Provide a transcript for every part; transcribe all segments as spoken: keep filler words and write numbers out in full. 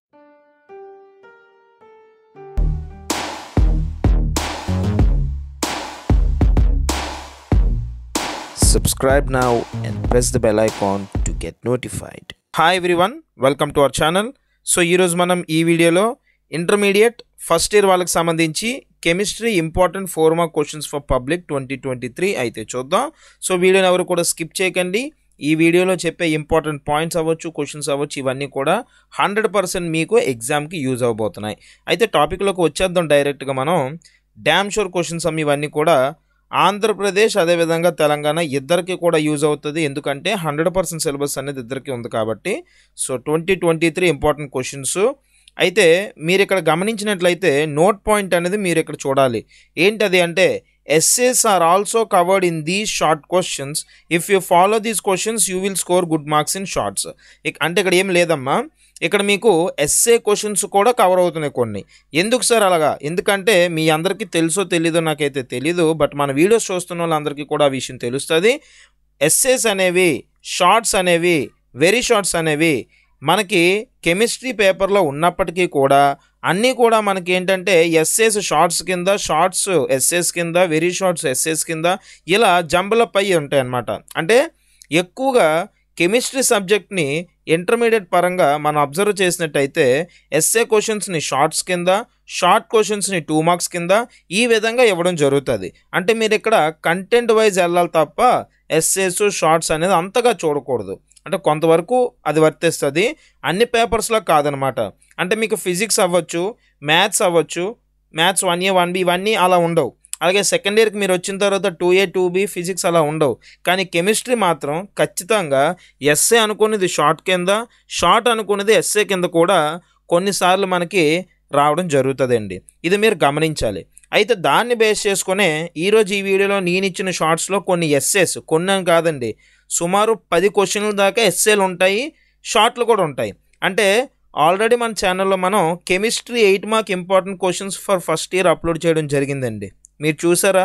Subscribe now and press the bell icon to get notified. Hi everyone, welcome to our channel. So ఈ రోజు మనం ఈ వీడియోలో intermediate first year వాళ్ళకి సంబంధించి chemistry important four mark questions for public twenty twenty three అయితే చూద్దాం. So వీడియోని ఎవరు కూడా స్కిప్ చేయకండి. ఈ వీడియోలో చెప్పే ఇంపార్టెంట్ పాయింట్స్ అవ్వచ్చు, క్వశ్చన్స్ అవ్వచ్చు, ఇవన్నీ కూడా హండ్రెడ్ పర్సెంట్ మీకు ఎగ్జామ్కి యూజ్ అవబోతున్నాయి. అయితే టాపిక్లోకి వచ్చేద్దాం డైరెక్ట్గా. మనం డ్యామ్ షూర్ క్వశ్చన్స్ అమ్మ ఇవన్నీ కూడా ఆంధ్రప్రదేశ్ అదేవిధంగా తెలంగాణ ఇద్దరికి కూడా యూజ్ అవుతుంది. ఎందుకంటే హండ్రెడ్ పర్సెంట్ సిలబస్ అనేది ఇద్దరికి ఉంది కాబట్టి. So twenty twenty three important questions. అయితే మీరు ఇక్కడ గమనించినట్లయితే నోట్ పాయింట్ అనేది మీరు ఇక్కడ చూడాలి. ఏంటది అంటే essays are also covered in these short questions. If you follow these questions you will score good marks in shorts. అంటే ఇక్కడ ఏం లేదమ్మా, ఇక్కడ మీకు ఎస్ఏ క్వశ్చన్స్ కూడా కవర్ అవుతున్నాయి కొన్ని. ఎందుకు సార్ అలాగా? ఎందుకంటే మీ అందరికీ తెలుసో తెలీదో నాకైతే తెలీదు, బట్ మన వీడియోస్ చూస్తున్న వాళ్ళందరికీ కూడా ఆ విషయం తెలుస్తుంది. ఎస్ఏస్ అనేవి, షార్ట్స్ అనేవి, వెరీ షార్ట్స్ అనేవి మనకి కెమిస్ట్రీ పేపర్లో ఉన్నప్పటికీ కూడా అన్నీ కూడా మనకి ఏంటంటే ఎస్ఏస్ షార్ట్స్ కింద, షార్ట్స్ ఎస్ఏస్ కింద, వెరీ షార్ట్స్ ఎస్ఏస్ కింద ఇలా జంబలప్ అయ్యి ఉంటాయి అన్నమాట. అంటే ఎక్కువగా కెమిస్ట్రీ సబ్జెక్ట్ని ఇంటర్మీడియట్ పరంగా మనం అబ్జర్వ్ చేసినట్టయితే ఎస్ఏ క్వశ్చన్స్ని షార్ట్స్ కింద, షార్ట్ క్వశ్చన్స్ని టూ మార్క్స్ కింద ఈ విధంగా ఇవ్వడం జరుగుతుంది. అంటే మీరు ఇక్కడ కంటెంట్ వైజ్ వెళ్ళాలి తప్ప ఎస్ఏస్ షార్ట్స్ అనేది అంతగా చూడకూడదు. అంటే కొంతవరకు అది వర్తిస్తుంది, అన్ని పేపర్స్లో కాదనమాట. అంటే మీకు ఫిజిక్స్ అవ్వచ్చు, మ్యాథ్స్ అవ్వచ్చు, maths one A one B ఇవన్నీ అలా ఉండవు. అలాగే సెకండ్ ఇయర్కి మీరు వచ్చిన తర్వాత two A two B physics అలా ఉండవు. కానీ కెమిస్ట్రీ మాత్రం ఖచ్చితంగా ఎస్ఏ అనుకునేది షార్ట్ కింద, షార్ట్ అనుకునేది ఎస్ఏ కింద కూడా కొన్నిసార్లు మనకి రావడం జరుగుతుందండి. ఇది మీరు గమనించాలి. అయితే దాన్ని బేస్ చేసుకునే ఈరోజు ఈ వీడియోలో నేను ఇచ్చిన షార్ట్స్లో కొన్ని ఎస్ఏస్, కొన్ని కాదండి, సుమారు పది క్వశ్చన్ల దాకా ఎస్ఏలు ఉంటాయి, షార్ట్లు కూడా ఉంటాయి. అంటే ఆల్రెడీ మన ఛానల్లో మనం chemistry eight mark important questions for first year upload చేయడం జరిగిందండి. మీరు చూసారా?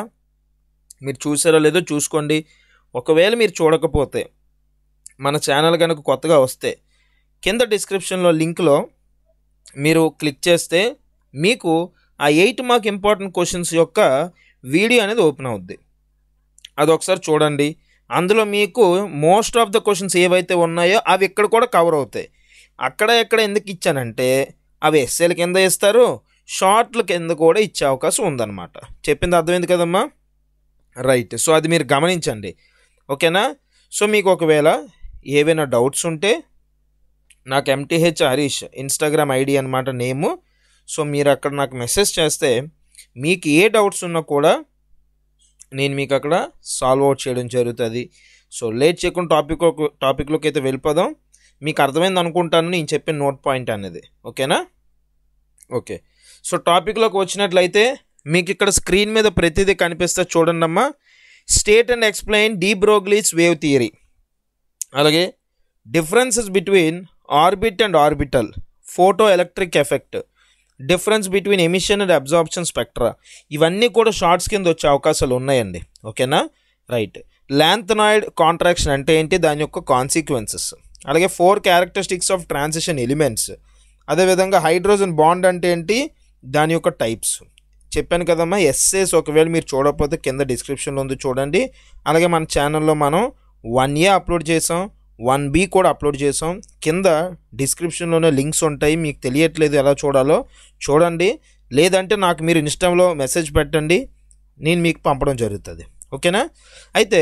మీరు చూసారో లేదో చూసుకోండి. ఒకవేళ మీరు చూడకపోతే మన ఛానల్ కనుక కొత్తగా వస్తే కింద డిస్క్రిప్షన్లో లింక్లో మీరు క్లిక్ చేస్తే మీకు ఆ ఎయిట్ మార్క్ ఇంపార్టెంట్ క్వశ్చన్స్ యొక్క వీడియో అనేది ఓపెన్ అవుద్ది. అది ఒకసారి చూడండి. అందులో మీకు మోస్ట్ ఆఫ్ ద క్వశ్చన్స్ ఏవైతే ఉన్నాయో అవి ఇక్కడ కూడా కవర్ అవుతాయి. అక్కడ ఎక్కడ ఎందుకు ఇచ్చానంటే అవి ఎస్ఏల కింద ఇస్తారు, షార్ట్ల కింద కూడా ఇచ్చే అవకాశం ఉందన్నమాట. చెప్పింది అర్థమైంది కదమ్మా? రైట్. సో అది మీరు గమనించండి, ఓకేనా? సో మీకు ఒకవేళ ఏవైనా డౌట్స్ ఉంటే నాకు ఎంటీహెచ్ హరీష్ ఇన్స్టాగ్రామ్ ఐడి అనమాట నేము. సో మీరు అక్కడ నాకు మెసేజ్ చేస్తే మీకు ఏ డౌట్స్ ఉన్నా కూడా నేను మీకు అక్కడ సాల్వ్ అవుట్ చేయడం జరుగుతుంది. సో లేట్ చేయకుండా టాపిక్ టాపిక్లోకి అయితే వెళ్ళిపోదాం. మీకు అర్థమైంది అనుకుంటాను నేను చెప్పిన నోట్ పాయింట్ అనేది, ఓకేనా? ఓకే. సో టాపిక్లోకి వచ్చినట్లయితే మీకు ఇక్కడ స్క్రీన్ మీద ప్రతిదీ కనిపిస్తే చూడండి అమ్మా. State and explain de Broglie's wave theory, అలాగే differences between orbit and orbital, photo electric effect, difference between emission and absorption spectra, ఇవన్నీ కూడా షార్ట్స్ కింద వచ్చే అవకాశాలు ఉన్నాయండి, ఓకేనా? రైట్. లాంథనాయిడ్ కాంట్రాక్షన్ అంటే ఏంటి, దాని యొక్క కాన్సిక్వెన్సెస్, అలాగే four characteristics of transition elements, అదేవిధంగా హైడ్రోజన్ బాండ్ అంటే ఏంటి, దాని యొక్క టైప్స్ చెప్పాను కదమ్మా. ఎస్ఏస్ ఒకవేళ మీరు చూడకపోతే కింద డిస్క్రిప్షన్లో ఉంది చూడండి. అలాగే మన ఛానల్లో మనం వన్ ఏ అప్లోడ్ చేసాం, వన్ బి కూడా అప్లోడ్ చేసాం. కింద డిస్క్రిప్షన్లోనే లింక్స్ ఉంటాయి. మీకు తెలియట్లేదు ఎలా చూడాలో చూడండి, లేదంటే నాకు మీరు ఇన్స్టాలో మెసేజ్ పెట్టండి, నేను మీకు పంపడం జరుగుతుంది, ఓకేనా? అయితే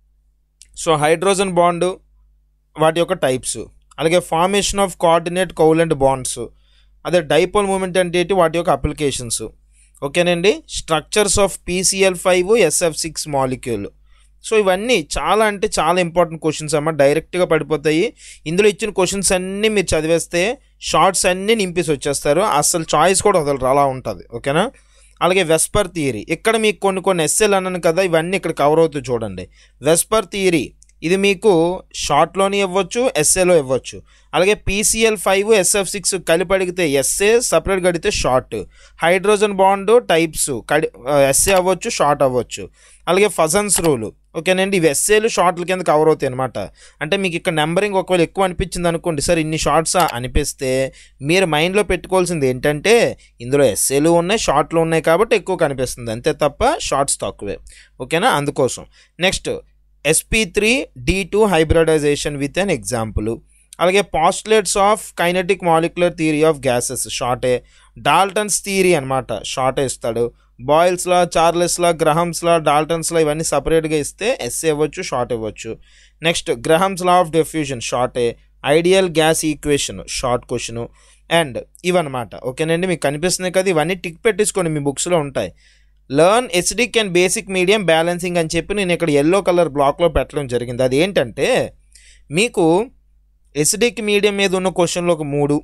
సో హైడ్రోజన్ బాండ్ వాటి యొక్క టైప్స్, అలాగే formation of coordinate covalent bonds, అదే డైపోల్ మూమెంట్ అంటే ఏంటి, వాటి యొక్క అప్లికేషన్స్, ఓకేనండి? Structures of PCl five SF six molecule. So ఇవన్నీ చాలా అంటే చాలా ఇంపార్టెంట్ క్వశ్చన్స్ అమ్మ, డైరెక్ట్గా పడిపోతాయి. ఇందులో ఇచ్చిన క్వశ్చన్స్ అన్నీ మీరు చదివేస్తే షార్ట్స్ అన్నీ నింపేసి వచ్చేస్తారు, అసలు చాయిస్ కూడా వదలరు, అలా ఉంటుంది, ఓకేనా? అలాగే వెస్పర్ థియరీ, ఇక్కడ మీకు కొన్ని కొన్ని ఎస్ఏలు అన్నాను కదా, ఇవన్నీ ఇక్కడ కవర్ అవుతాయి చూడండి. వెస్పర్ థియరీ ఇది మీకు షార్ట్లోని ఇవ్వచ్చు, ఎస్ఏలో ఇవ్వచ్చు. అలాగే పీసీఎల్ ఫైవ్ ఎస్ఎఫ్ సిక్స్ కలిపి అడిగితే ఎస్ఏ, సపరేట్గా అడిగితే షార్ట్. హైడ్రోజన్ బాండ్ టైప్స్ కడి ఎస్ఏ అవ్వచ్చు, షార్ట్ అవ్వచ్చు. అలాగే ఫజన్స్ రూలు, ఓకేనండి. ఇవి ఎస్ఏలు షార్ట్ల కింద కవర్ అవుతాయి అనమాట. అంటే మీకు ఇక్కడ నెంబరింగ్ ఒకవేళ ఎక్కువ అనిపించింది అనుకోండి, సార్ ఇన్ని షార్ట్సా అనిపిస్తే మీరు మైండ్లో పెట్టుకోవాల్సింది ఏంటంటే ఇందులో ఎస్ఏలు ఉన్నాయి, షార్ట్లు ఉన్నాయి కాబట్టి ఎక్కువ కనిపిస్తుంది, అంతే తప్ప షార్ట్స్ తక్కువే. ఓకేనా, అందుకోసం. Next SP three D two hybridization with an example. అలాగే postulates of kinetic molecular theory of gases షార్టే. డాల్టన్స్ థియరీ అనమాట షార్టే ఇస్తాడు. బాయిల్స్లా, చార్లెస్లా, గ్రహమ్స్లా, డాల్టన్స్లా ఇవన్నీ సపరేట్గా ఇస్తే ఎస్ఏ ఇవ్వచ్చు, షార్ట్ ఇవ్వచ్చు. Next Graham's law of diffusion షార్టే. Ideal gas equation short question. And ఇవన్నమాట. ఓకేనండి, మీకు కనిపిస్తున్నాయి కదా, ఇవన్నీ టిక్ పెట్టించుకోండి, మీ బుక్స్లో ఉంటాయి. Learn acidic and basic medium balancing అని చెప్పి నేను ఇక్కడ ఎల్లో కలర్ బ్లాక్లో పెట్టడం జరిగింది. అది ఏంటంటే మీకు ఎసిడిక్ మీడియం మీద ఉన్న క్వశ్చన్లు ఒక మూడు,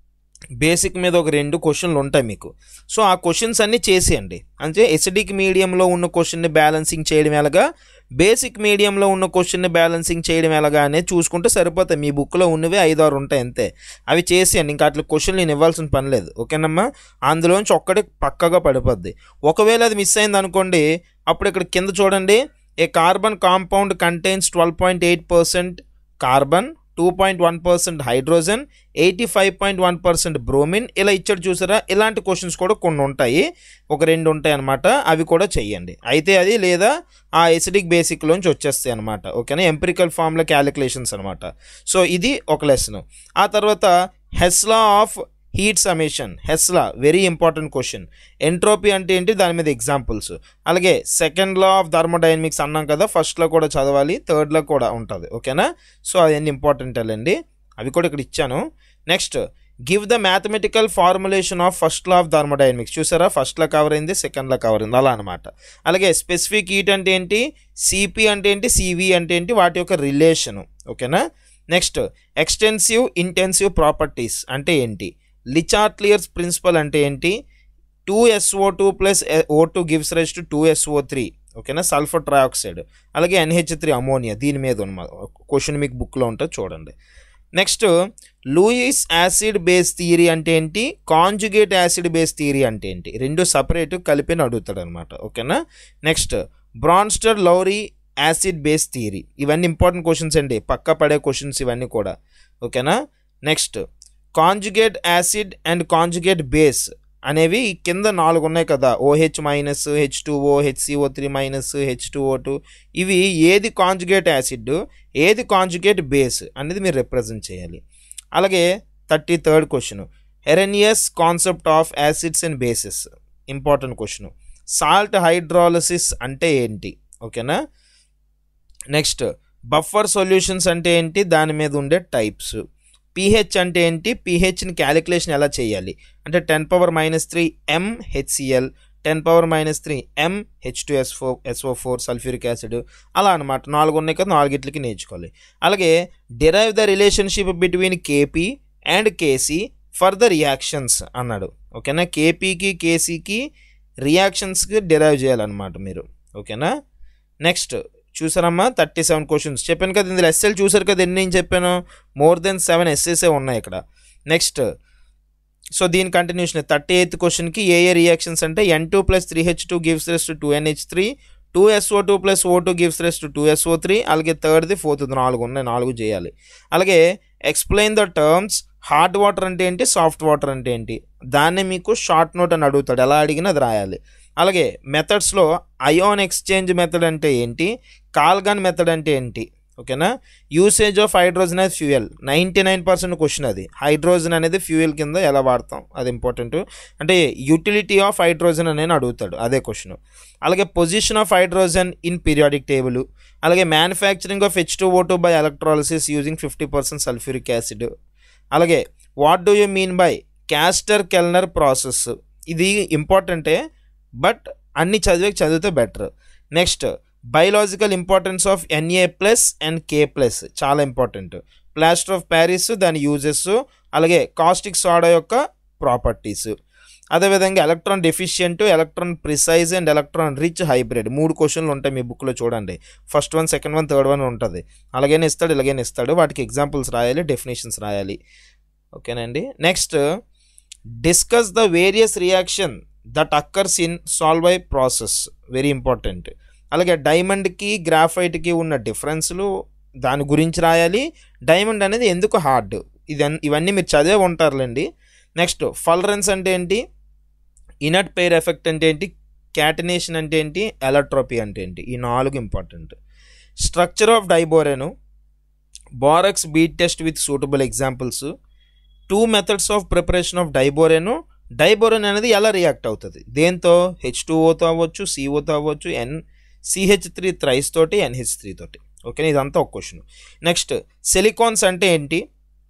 బేసిక్ మీద ఒక రెండు క్వశ్చన్లు ఉంటాయి మీకు. సో ఆ క్వశ్చన్స్ అన్నీ చేసేయండి. అంటే ఎసిడిక్ మీడియంలో ఉన్న క్వశ్చన్ని బ్యాలెన్సింగ్ చేయడం ఎలాగా, బేసిక్ మీడియంలో ఉన్న క్వశ్చన్ని బ్యాలెన్సింగ్ చేయడం ఎలాగా అనేది చూసుకుంటే సరిపోతాయి. మీ బుక్లో ఉన్నవి ఐదు ఆరు ఉంటాయి అంతే, అవి చేసేయండి. ఇంకా అట్లా క్వశ్చన్లు నేను ఇవ్వాల్సిన పని లేదు. ఓకేనమ్మా, అందులోంచి ఒక్కడే పక్కగా పడిపోద్ది. ఒకవేళ అది మిస్ అయింది అనుకోండి, అప్పుడు ఇక్కడ కింద చూడండి, a carbon compound contains twelve point eight percent carbon, two point one percent hydrogen, eighty five point one percent bromine, ఇలా ఇచ్చాడు చూసారా. ఇలాంటి క్వశ్చన్స్ కూడా కొన్ని ఉంటాయి, ఒక రెండు ఉంటాయి అనమాట, అవి కూడా చెయ్యండి. అయితే అది లేదా ఆ ఎసిడిక్ బేసిక్లోంచి వచ్చేస్తాయి అనమాట. ఓకేనా, ఎంపిరికల్ ఫార్ములా క్యాలిక్యులేషన్స్ అనమాట. సో ఇది ఒక లెసన్. ఆ తర్వాత Hess law of heat summation, Hess law very important question. Entropy అంటే ఏంటి, దాని మీద ఎగ్జాంపుల్స్. అలాగే సెకండ్ లా ఆఫ్ థర్మోడైనమిక్స్ అన్నాం కదా, ఫస్ట్లో కూడా చదవాలి, థర్డ్లో కూడా ఉంటుంది. ఓకేనా, సో అవన్నీ ఇంపార్టెంట్ అండి, అవి కూడా ఇక్కడ ఇచ్చాను. Next give the mathematical formulation of first law of thermodynamics. చూసారా, ఫస్ట్లో కవర్ అయింది, సెకండ్లో కవర్ అయింది, అలా అనమాట. అలాగే స్పెసిఫిక్ హీట్ అంటే ఏంటి, సిపి అంటే ఏంటి, సివి అంటే ఏంటి, వాటి యొక్క రిలేషను. ఓకేనా. నెక్స్ట్ ఎక్స్టెన్సివ్ ఇంటెన్సివ్ ప్రాపర్టీస్ అంటే ఏంటి, లిచార్ట్లియర్స్ ప్రిన్సిపల్ అంటే ఏంటి, two SO two plus O two gives rise to two SO three. ఓకేనా, సల్ఫర్ ట్రయాక్సైడ్. అలాగే ఎన్హెచ్ త్రీ అమోనియా, దీని మీద ఉన్నమాట క్వశ్చన్ మీకు బుక్లో ఉంటుంది చూడండి. Next Lewis acid base theory అంటే ఏంటి, కాంజుగేట్ యాసిడ్ బేస్ థియరీ అంటే ఏంటి, రెండు సపరేట్ కలిపి అడుగుతాడు అనమాట. ఓకేనా. Next Bronsted Lowry acid base theory, ఇవన్నీ ఇంపార్టెంట్ క్వశ్చన్స్ అండి, పక్కా పడే క్వశ్చన్స్ ఇవన్నీ కూడా. ఓకేనా. Next conjugate acid and conjugate base అనేవి కింద నాలుగు ఉన్నాయి కదా, OH minus, H two O, HCO three minus, H two O two. ఇవి ఏది కాంజుగేట్ యాసిడ్, ఏది కాంజుగేట్ బేస్ అనేది మీరు రిప్రజెంట్ చేయాలి. అలాగే thirty third question, Arrhenius concept of acids and bases, important question. Salt hydrolysis అంటే ఏంటి. ఓకేనా. నెక్స్ట్ బఫర్ సొల్యూషన్స్ అంటే ఏంటి, దాని మీద ఉండే టైప్స్. పీహెచ్ అంటే ఏంటి, పీహెచ్ని క్యాలిక్యులేషన్ ఎలా చేయాలి అంటే ten power minus three M HCl, ten power minus three M H two S four SO four sulphuric acid, అలా అనమాట. నాలుగు ఉన్నాయి కదా, నాలుగిట్లకి నేర్చుకోవాలి. అలాగే derive the relationship between Kp and Kc for the reactions అన్నాడు. ఓకేనా, కేపీకి కేసీకి రియాక్షన్స్కి డిరైవ్ చేయాలన్నమాట మీరు. ఓకేనా. నెక్స్ట్ చూసారమ్మా, థర్టీ సెవెన్ క్వశ్చన్స్ చెప్పాను కదా, ఇందులో ఎస్ఎల్ చూసారు కదా, ఎన్ని నేను చెప్పాను, మోర్ దెన్ సెవెన్ ఎస్ఎస్ఏ ఉన్నాయి ఇక్కడ. నెక్స్ట్ సో దీని కంటిన్యూషన్ థర్టీ ఎయిత్ క్వశ్చన్కి ఏ ఏ రియాక్షన్స్ అంటే N two plus three H two gives rise to two NH three, two SO two plus O two gives rise to two SO three. అలాగే థర్డ్ది ఫోర్త్ది, నాలుగు ఉన్నాయి, నాలుగు చేయాలి. అలాగే explain the terms, hard water అంటే ఏంటి, సాఫ్ట్ వాటర్ అంటే ఏంటి, దాన్ని మీకు షార్ట్ నోట్ అని అడుగుతాడు, ఎలా అడిగినా అది రాయాలి. అలాగే మెథడ్స్లో అయాన్ ఎక్స్చేంజ్ మెథడ్ అంటే ఏంటి, కాల్గన్ మెథడ్ అంటే ఏంటి. ఓకేనా. Usage of hydrogen as fuel, ninety nine percent question అది, హైడ్రోజన్ అనేది ఫ్యూయల్ కింద ఎలా వాడతాం అది ఇంపార్టెంట్. అంటే యూటిలిటీ ఆఫ్ హైడ్రోజన్ అనేది అడుగుతాడు, అదే క్వశ్చన్. అలాగే position of hydrogen in periodic table. అలాగే manufacturing of H two O two by electrolysis using fifty percent sulphuric acid. అలాగే what do you mean by Castner Kellner process, ఇది ఇంపార్టెంటే but అన్ని చదివే చదివితే better. Next biological importance of Na plus and K plus, చాలా important. Plaster of Paris, దాని uses, అలాగే caustic soda యొక్క ప్రాపర్టీస్. అదేవిధంగా electron deficient, electron precise and electron rich hybrid, మూడు క్వశ్చన్లు ఉంటాయి మీ బుక్లో చూడండి. First one, second one, third one ఉంటుంది. అలాగైనా ఇస్తాడు, ఇలాగైనా ఇస్తాడు, వాటికి ఎగ్జాంపుల్స్ రాయాలి, డెఫినేషన్స్ రాయాలి. ఓకేనండి. Next discuss the various reaction that occurs in Solvay process, very important. అలాగే డైమండ్కి గ్రాఫైట్కి ఉన్న డిఫరెన్స్లు దాని గురించి రాయాలి. డైమండ్ అనేది ఎందుకు హార్డ్, ఇది ఇవన్నీ మీరు చదివే ఉంటారులేండి. నెక్స్ట్ ఫల్రెన్స్ అంటే ఏంటి, ఇనట్ పెయిర్ ఎఫెక్ట్ అంటే ఏంటి, క్యాటనేషన్ అంటే ఏంటి, ఎలక్ట్రోపీ అంటే ఏంటి, ఈ నాలుగు important. Structure of diborane, borax bead test with suitable examples, two methods of preparation of diborane, diborane అనేది ఎలా రియాక్ట్ అవుతుంది దేంతో, హెచ్ టూ ఓతో అవ్వచ్చు, సిఓతో అవ్వచ్చు, ఎన్ సిహెచ్ త్రీ థ్రైస్ తోటి, ఎన్హెచ్ త్రీ తోటి. ఓకేనా, ఇదంతా ఒక క్వశ్చన్. నెక్స్ట్ సిలికాన్స్ అంటే ఏంటి,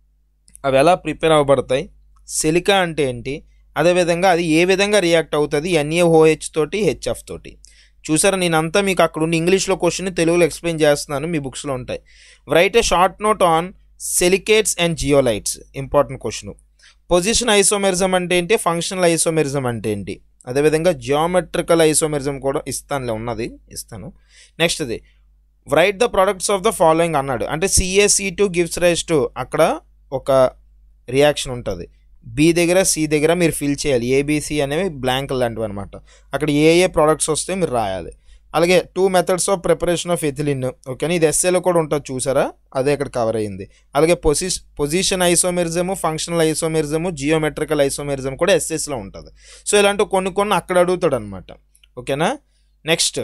అవి ఎలా ప్రిపేర్ అవ్వబడతాయి, సిలికా అంటే ఏంటి, అదేవిధంగా అది ఏ విధంగా రియాక్ట్ అవుతుంది ఎన్ఏఓహెచ్ తోటి, హెచ్ఎఫ్ తోటి. చూసారా, నేనంతా మీకు అక్కడ ఉన్న ఇంగ్లీష్లో క్వశ్చన్ తెలుగులో ఎక్స్ప్లెయిన్ చేస్తున్నాను, మీ బుక్స్లో ఉంటాయి. Write a short note on silicates and zeolites, important question. Position isomerism అంటే ఏంటి, ఫంక్షనల్ ఐసోమెరిజం అంటే ఏంటి, అదేవిధంగా జియోమెట్రికల్ ఐసోమెరిజం కూడా ఇస్తానులే, ఉన్నది ఇస్తాను. నెక్స్ట్ ఇది write the products of the following అన్నాడు, అంటే CaC two gives rise to, అక్కడ ఒక రియాక్షన్ ఉంటుంది, బి దగ్గర సి దగ్గర మీరు ఫిల్ చేయాలి, ఏబిసి అనేవి బ్లాంక్ లాంటివి అనమాట. అక్కడ ఏ ఏ ప్రోడక్ట్స్ వస్తే మీరు రాయాలి. అలాగే two methods of preparation of ethylene, ఓకేనా, ఇది ఎస్ఏలో కూడా ఉంటుంది చూసారా, అదే ఇక్కడ కవర్ అయ్యింది. అలాగే posish position isomerism, functional isomerism, geometrical isomerism కూడా ఎస్ఎస్లో ఉంటుంది. సో ఇలాంటివి కొన్ని కొన్ని అక్కడ అడుగుతాడు అనమాట. ఓకేనా, నెక్స్ట్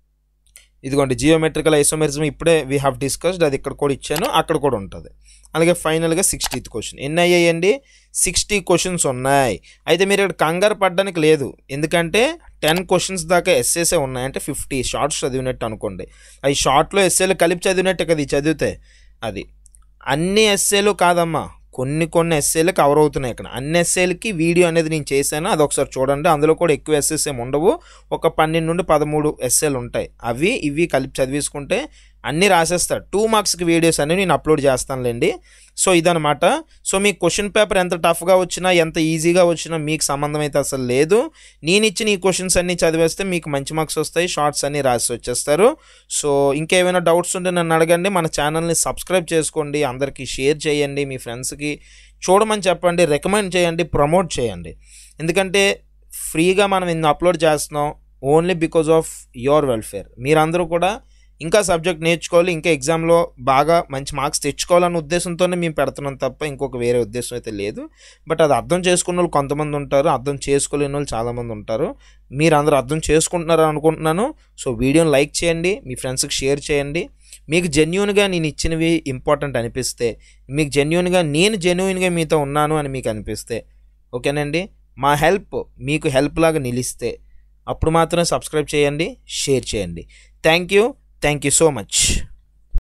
ఇదిగోండి జియోమెట్రికల్ ఐసోమెరిజం ఇప్పుడే వీ హ్యావ్ డిస్కస్డ్, అది ఇక్కడ కూడా ఇచ్చాను, అక్కడ కూడా ఉంటుంది. అలాగే ఫైనల్గా సిక్స్టీత్ క్వశ్చన్. ఎన్ని అయ్యాయండి, సిక్స్టీ క్వశ్చన్స్ ఉన్నాయి. అయితే మీరు ఇక్కడ కంగారు పడడానికి లేదు, ఎందుకంటే టెన్ క్వశ్చన్స్ దాకా ఎస్ఏసే ఉన్నాయి, అంటే ఫిఫ్టీ షార్ట్స్ చదివినట్టు అనుకోండి. అవి షార్ట్లో ఎస్ఏలు కలిపి చదివినట్టే కదా చదివితే, అది అన్ని ఎస్ఏలు కాదమ్మా, కొన్ని కొన్ని ఎస్ఏలు కవర్ అవుతున్నాయి ఇక్కడ. అన్ని ఎస్ఏలకి వీడియో అనేది నేను చేశాను, అది ఒకసారి చూడండి. అందులో కూడా ఎక్కువ ఎస్ఏస్ ఏమి ఉండవు, ఒక పన్నెండు నుండి పదమూడు ఎస్ఏలు ఉంటాయి. అవి ఇవి కలిపి చదివేసుకుంటే అన్నీ రాసేస్తాడు. టూ మార్క్స్కి వీడియోస్ అనేవి నేను అప్లోడ్ చేస్తానులేండి. సో ఇదనమాట. సో మీ క్వశ్చన్ పేపర్ ఎంత టఫ్గా వచ్చినా ఎంత ఈజీగా వచ్చినా మీకు సంబంధం అయితే అసలు లేదు. నేను ఇచ్చిన ఈ క్వశ్చన్స్ అన్నీ చదివేస్తే మీకు మంచి మార్క్స్ వస్తాయి, షార్ట్స్ అన్నీ రాసి వచ్చేస్తారు. సో ఇంకేమైనా డౌట్స్ ఉంటే నన్ను అడగండి. మన ఛానల్ని సబ్స్క్రైబ్ చేసుకోండి, అందరికీ షేర్ చేయండి, మీ ఫ్రెండ్స్కి చూడమని చెప్పండి, రికమెండ్ చేయండి, ప్రమోట్ చేయండి. ఎందుకంటే ఫ్రీగా మనం ఇన్ని అప్లోడ్ చేస్తున్నాం only because of your welfare. మీరందరూ కూడా ఇంకా సబ్జెక్ట్ నేర్చుకోవాలి, ఇంకా ఎగ్జామ్లో బాగా మంచి మార్క్స్ తెచ్చుకోవాలన్న ఉద్దేశంతోనే మేము పెడుతున్నాం తప్ప ఇంకొక వేరే ఉద్దేశం అయితే లేదు. బట్ అది అర్థం చేసుకున్న వాళ్ళు కొంతమంది ఉంటారు, అర్థం చేసుకోలేని వాళ్ళు చాలామంది ఉంటారు. మీరు అందరూ అర్థం చేసుకుంటున్నారు అనుకుంటున్నాను. సో వీడియోని లైక్ చేయండి, మీ ఫ్రెండ్స్కి షేర్ చేయండి. మీకు జెన్యూన్గా నేను ఇచ్చినవి ఇంపార్టెంట్ అనిపిస్తే, మీకు జెన్యూన్గా నేను జెన్యూన్గా మీతో ఉన్నాను అని మీకు అనిపిస్తే, ఓకేనండి, మా హెల్ప్ మీకు హెల్ప్ లాగా నిలిస్తే అప్పుడు మాత్రం సబ్స్క్రైబ్ చేయండి, షేర్ చేయండి. Thank you thank you so much.